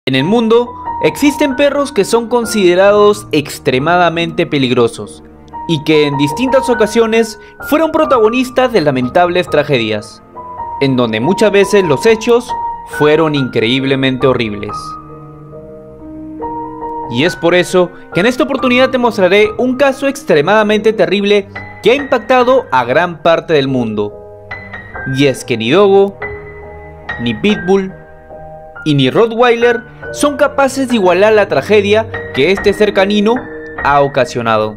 En el mundo existen perros que son considerados extremadamente peligrosos y que en distintas ocasiones fueron protagonistas de lamentables tragedias, en donde muchas veces los hechos fueron increíblemente horribles. Y es por eso que en esta oportunidad te mostraré un caso extremadamente terrible que ha impactado a gran parte del mundo. Y es que ni Dogo, ni Pitbull y ni Rottweiler son capaces de igualar la tragedia que este ser canino ha ocasionado.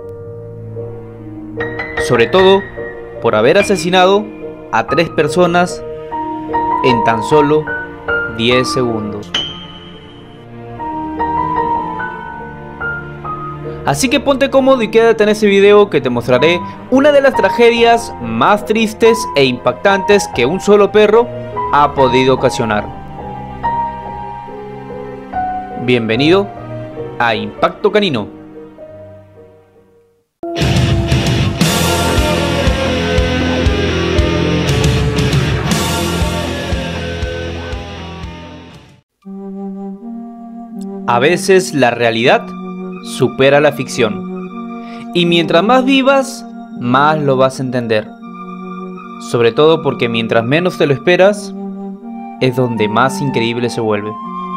Sobre todo por haber asesinado a 3 personas en tan solo 10 segundos. Así que ponte cómodo y quédate en este video que te mostraré una de las tragedias más tristes e impactantes que un solo perro ha podido ocasionar. Bienvenido a Impacto Canino. A veces la realidad supera la ficción, y mientras más vivas, más lo vas a entender. Sobre todo porque mientras menos te lo esperas, es donde más increíble se vuelve.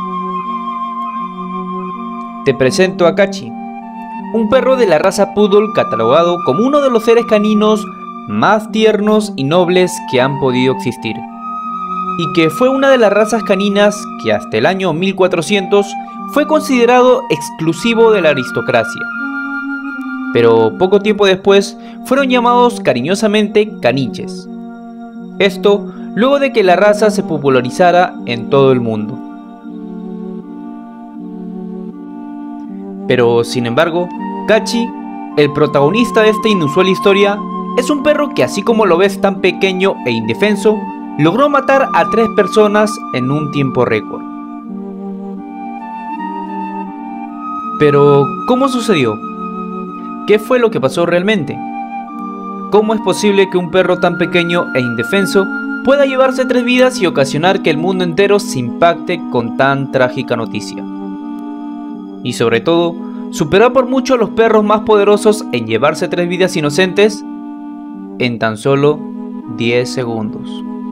Te presento a Kachi, un perro de la raza Poodle catalogado como uno de los seres caninos más tiernos y nobles que han podido existir, y que fue una de las razas caninas que hasta el año 1400 fue considerado exclusivo de la aristocracia. Pero poco tiempo después fueron llamados cariñosamente caniches. Esto luego de que la raza se popularizara en todo el mundo. Pero sin embargo, Kachi, el protagonista de esta inusual historia, es un perro que, así como lo ves tan pequeño e indefenso, logró matar a 3 personas en un tiempo récord. Pero, ¿cómo sucedió? ¿Qué fue lo que pasó realmente? ¿Cómo es posible que un perro tan pequeño e indefenso pueda llevarse 3 vidas y ocasionar que el mundo entero se impacte con tan trágica noticia? Y sobre todo, superar por mucho a los perros más poderosos en llevarse 3 vidas inocentes en tan solo 10 segundos.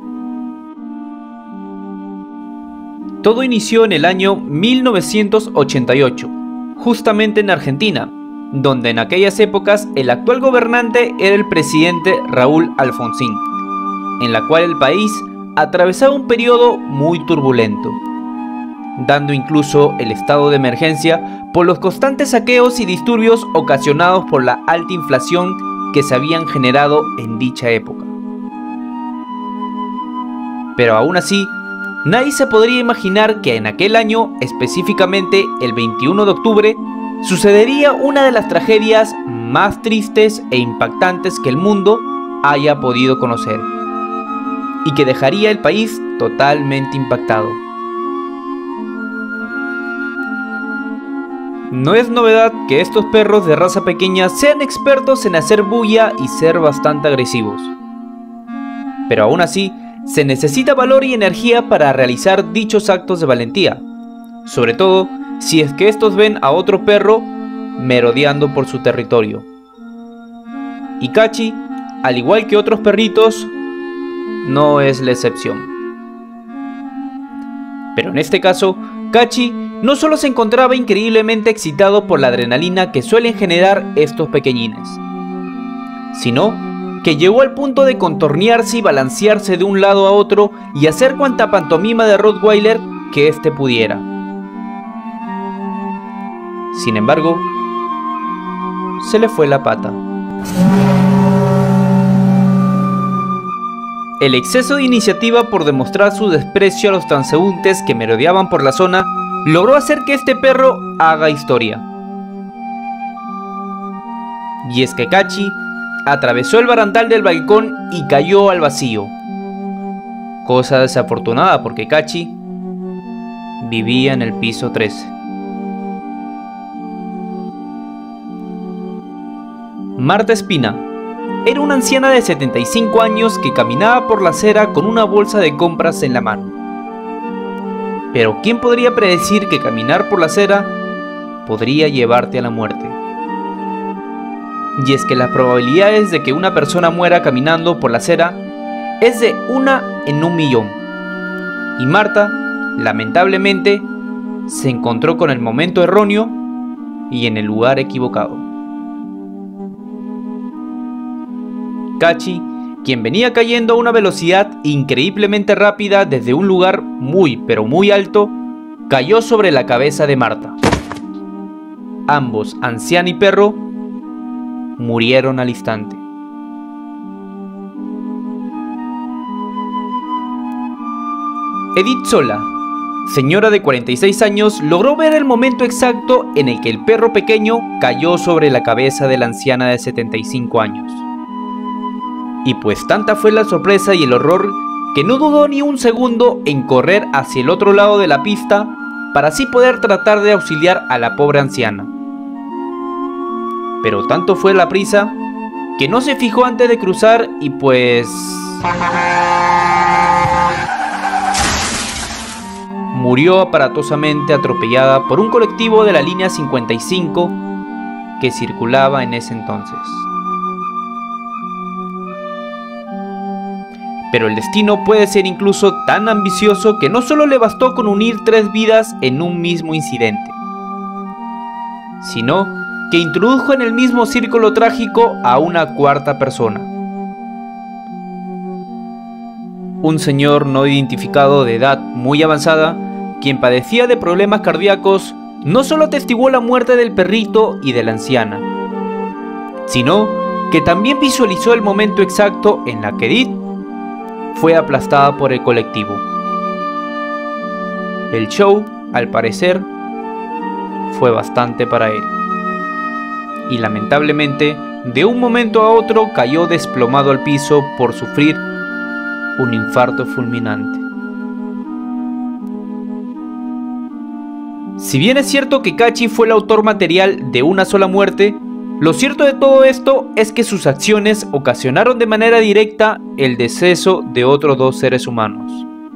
Todo inició en el año 1988, justamente en Argentina, donde en aquellas épocas el actual gobernante era el presidente Raúl Alfonsín, en la cual el país atravesaba un periodo muy turbulento, dando incluso el estado de emergencia por los constantes saqueos y disturbios ocasionados por la alta inflación que se habían generado en dicha época. Pero aún así, nadie se podría imaginar que en aquel año, específicamente el 21 de octubre, sucedería una de las tragedias más tristes e impactantes que el mundo haya podido conocer, y que dejaría el país totalmente impactado. No es novedad que estos perros de raza pequeña sean expertos en hacer bulla y ser bastante agresivos. Pero aún así, se necesita valor y energía para realizar dichos actos de valentía, sobre todo si es que estos ven a otro perro merodeando por su territorio. Y Kachi, al igual que otros perritos, no es la excepción. Pero en este caso, Kachi no solo se encontraba increíblemente excitado por la adrenalina que suelen generar estos pequeñines, sino que llegó al punto de contornearse y balancearse de un lado a otro y hacer cuanta pantomima de Rottweiler que éste pudiera. Sin embargo, se le fue la pata. El exceso de iniciativa por demostrar su desprecio a los transeúntes que merodeaban por la zona logró hacer que este perro haga historia. Y es que Kachi atravesó el barandal del balcón y cayó al vacío. Cosa desafortunada porque Kachi vivía en el piso 13. Marta Espina era una anciana de 75 años que caminaba por la acera con una bolsa de compras en la mano. Pero ¿quién podría predecir que caminar por la acera podría llevarte a la muerte? Y es que las probabilidades de que una persona muera caminando por la acera es de 1 en 1.000.000. Y Marta, lamentablemente, se encontró con el momento erróneo y en el lugar equivocado. Kachi, quien venía cayendo a una velocidad increíblemente rápida desde un lugar muy pero muy alto, cayó sobre la cabeza de Marta. Ambos, anciana y perro, murieron al instante. Edith Sola, señora de 46 años, logró ver el momento exacto en el que el perro pequeño cayó sobre la cabeza de la anciana de 75 años. Y pues tanta fue la sorpresa y el horror que no dudó ni un segundo en correr hacia el otro lado de la pista para así poder tratar de auxiliar a la pobre anciana. Pero tanto fue la prisa que no se fijó antes de cruzar y pues... murió aparatosamente atropellada por un colectivo de la línea 55 que circulaba en ese entonces. Pero el destino puede ser incluso tan ambicioso que no solo le bastó con unir 3 vidas en un mismo incidente, sino que introdujo en el mismo círculo trágico a una 4ª persona. Un señor no identificado de edad muy avanzada, quien padecía de problemas cardíacos, no solo atestiguó la muerte del perrito y de la anciana, sino que también visualizó el momento exacto en la que Edith fue aplastada por el colectivo. El show, al parecer, fue bastante para él. Y lamentablemente, de un momento a otro cayó desplomado al piso por sufrir un infarto fulminante. Si bien es cierto que Kachi fue el autor material de una sola muerte, lo cierto de todo esto es que sus acciones ocasionaron de manera directa el deceso de otros 2 seres humanos.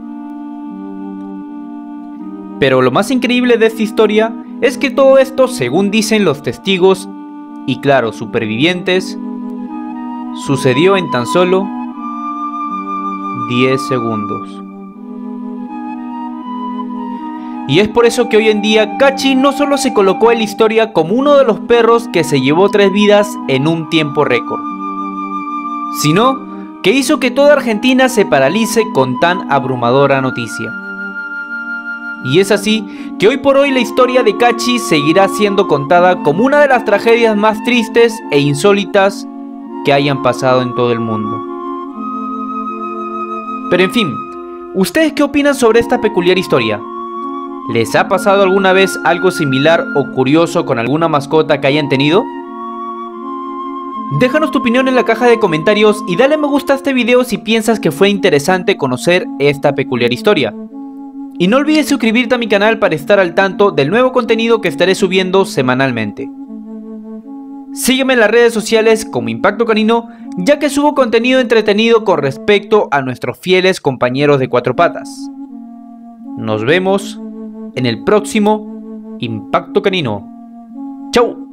Pero lo más increíble de esta historia es que todo esto, según dicen los testigos y claro, supervivientes, sucedió en tan solo 10 segundos. Y es por eso que hoy en día Kachi no solo se colocó en la historia como uno de los perros que se llevó 3 vidas en un tiempo récord, sino que hizo que toda Argentina se paralice con tan abrumadora noticia. Y es así que hoy por hoy la historia de Kachi seguirá siendo contada como una de las tragedias más tristes e insólitas que hayan pasado en todo el mundo. Pero en fin, ¿ustedes qué opinan sobre esta peculiar historia? ¿Les ha pasado alguna vez algo similar o curioso con alguna mascota que hayan tenido? Déjanos tu opinión en la caja de comentarios y dale me gusta a este video si piensas que fue interesante conocer esta peculiar historia. Y no olvides suscribirte a mi canal para estar al tanto del nuevo contenido que estaré subiendo semanalmente. Sígueme en las redes sociales como Impacto Canino, ya que subo contenido entretenido con respecto a nuestros fieles compañeros de 4 patas. Nos vemos en el próximo Impacto Canino. ¡Chau!